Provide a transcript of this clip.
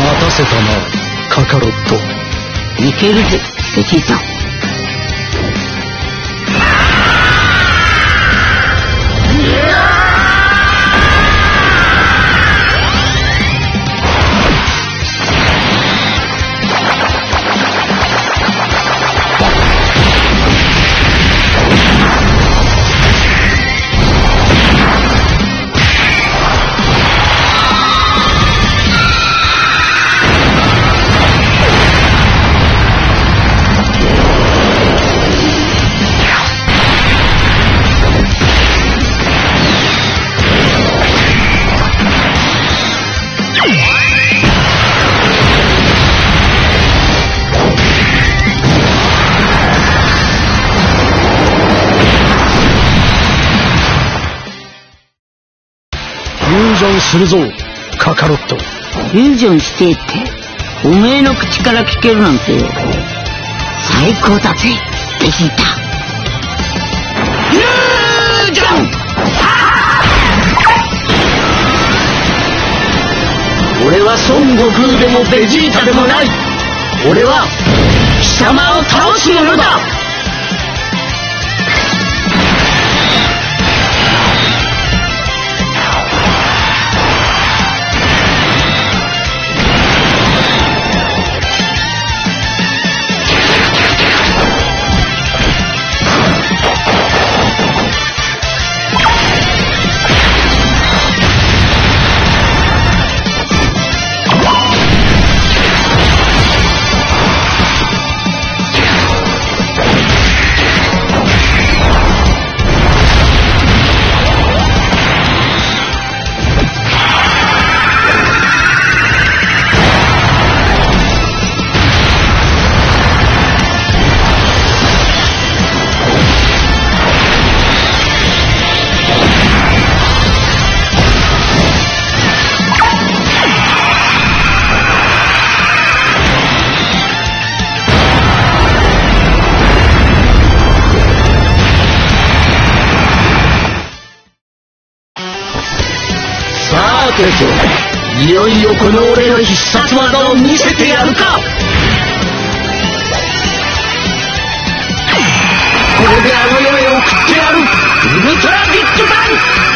待たせたな、カカロット。 いけるぜ、ベジータ。 フュージョンするぞ、カカロット。 フュージョンしてっておめえの口から聞けるなんてよ。最高だぜ、ベジータ。フュージョン！俺は孫悟空でもベジータでもない。俺は貴様を倒す者だ。いよいよこの俺の必殺技を見せてやるか。これであの世へ送ってやる。ウルトラビッグバン！